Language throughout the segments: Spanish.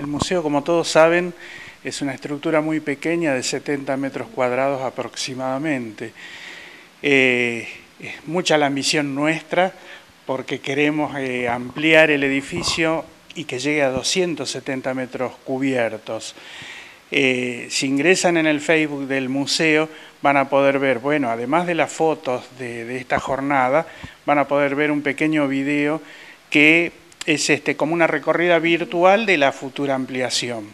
El museo, como todos saben, es una estructura muy pequeña de 70 metros cuadrados aproximadamente. Es mucha la ambición nuestra porque queremos ampliar el edificio y que llegue a 270 metros cubiertos. Si ingresan en el Facebook del museo van a poder ver, bueno, además de las fotos de esta jornada, van a poder ver un pequeño video que es como una recorrida virtual de la futura ampliación.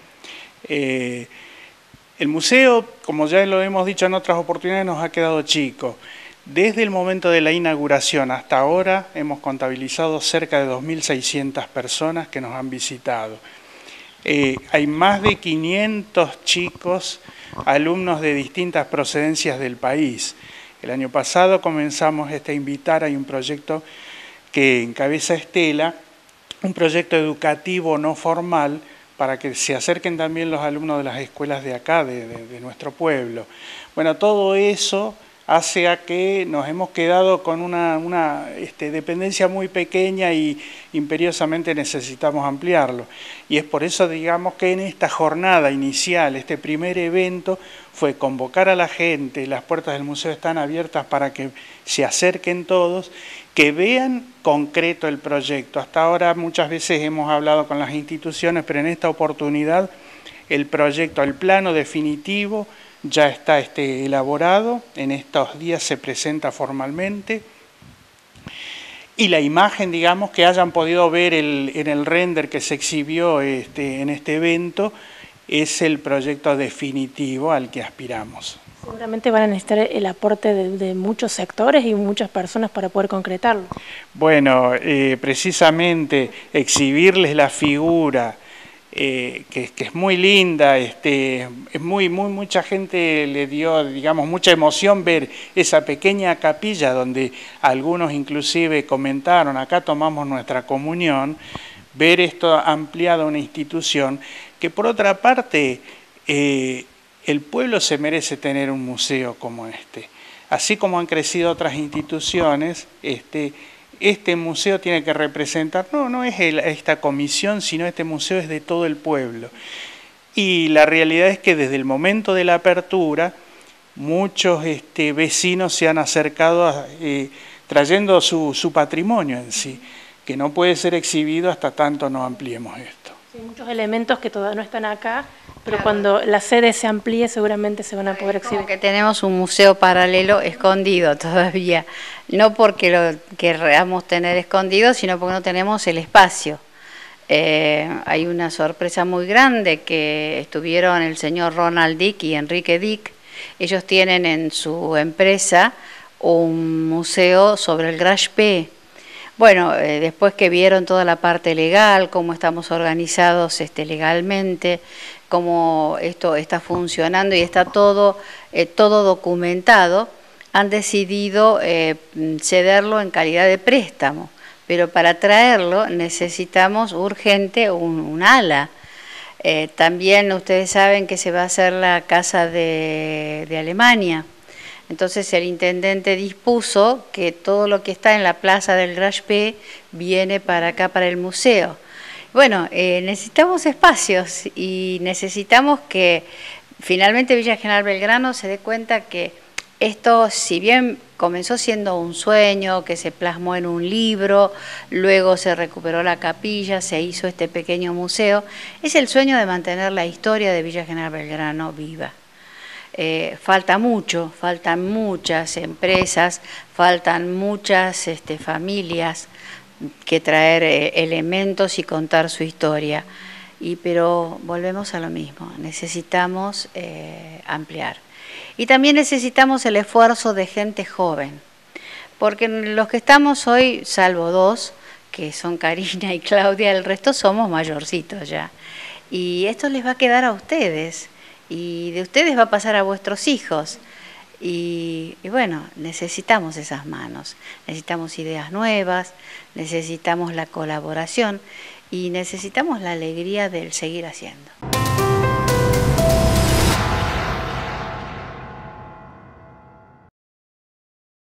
El museo, como ya lo hemos dicho en otras oportunidades, nos ha quedado chico. Desde el momento de la inauguración hasta ahora hemos contabilizado cerca de 2.600 personas que nos han visitado. Hay más de 500 chicos, alumnos de distintas procedencias del país. El año pasado comenzamos a invitar, hay un proyecto que encabeza Estela, un proyecto educativo no formal para que se acerquen también los alumnos de las escuelas de acá, de nuestro pueblo. Bueno, todo eso hace a que nos hemos quedado con una dependencia muy pequeña y imperiosamente necesitamos ampliarlo. Y es por eso, digamos, que en esta jornada inicial, este primer evento, fue convocar a la gente, las puertas del museo están abiertas para que se acerquen todos, que vean concreto el proyecto. Hasta ahora muchas veces hemos hablado con las instituciones, pero en esta oportunidad el proyecto, el plano definitivo, ya está elaborado, en estos días se presenta formalmente y la imagen, digamos, que hayan podido ver en el render que se exhibió en este evento es el proyecto definitivo al que aspiramos. Seguramente van a necesitar el aporte de muchos sectores y muchas personas para poder concretarlo. Bueno, precisamente exhibirles la figura, que es muy linda, mucha gente le dio, digamos, mucha emoción ver esa pequeña capilla donde algunos inclusive comentaron, acá tomamos nuestra comunión, ver esto ampliado a una institución que por otra parte el pueblo se merece tener un museo como este. Así como han crecido otras instituciones, este museo tiene que representar, no es esta comisión, sino este museo es de todo el pueblo. Y la realidad es que desde el momento de la apertura, muchos vecinos se han acercado trayendo su patrimonio en sí, que no puede ser exhibido hasta tanto no ampliemos esto. Sí, muchos elementos que todavía no están acá, pero claro, cuando la sede se amplíe seguramente se van a poder exhibir. Como que tenemos un museo paralelo escondido todavía, no porque lo queramos tener escondido, sino porque no tenemos el espacio. Hay una sorpresa muy grande que estuvieron el señor Ronald Dick y Enrique Dick. Ellos tienen en su empresa un museo sobre el Grash P. Bueno, después que vieron toda la parte legal, cómo estamos organizados legalmente, cómo esto está funcionando y está todo documentado, han decidido cederlo en calidad de préstamo. Pero para traerlo necesitamos urgente un ala. También ustedes saben que se va a hacer la casa de Alemania. Entonces el intendente dispuso que todo lo que está en la plaza del Grash P viene para acá, para el museo. Bueno, necesitamos espacios y necesitamos que finalmente Villa General Belgrano se dé cuenta que esto, si bien comenzó siendo un sueño que se plasmó en un libro, luego se recuperó la capilla, se hizo este pequeño museo, es el sueño de mantener la historia de Villa General Belgrano viva. Falta mucho, faltan muchas empresas, faltan muchas familias que traer elementos y contar su historia. Pero volvemos a lo mismo, necesitamos ampliar. Y también necesitamos el esfuerzo de gente joven, porque los que estamos hoy, salvo dos, que son Karina y Claudia, el resto somos mayorcitos ya. Y esto les va a quedar a ustedes. Y de ustedes va a pasar a vuestros hijos. Y bueno, necesitamos esas manos, necesitamos ideas nuevas, necesitamos la colaboración y necesitamos la alegría del seguir haciendo.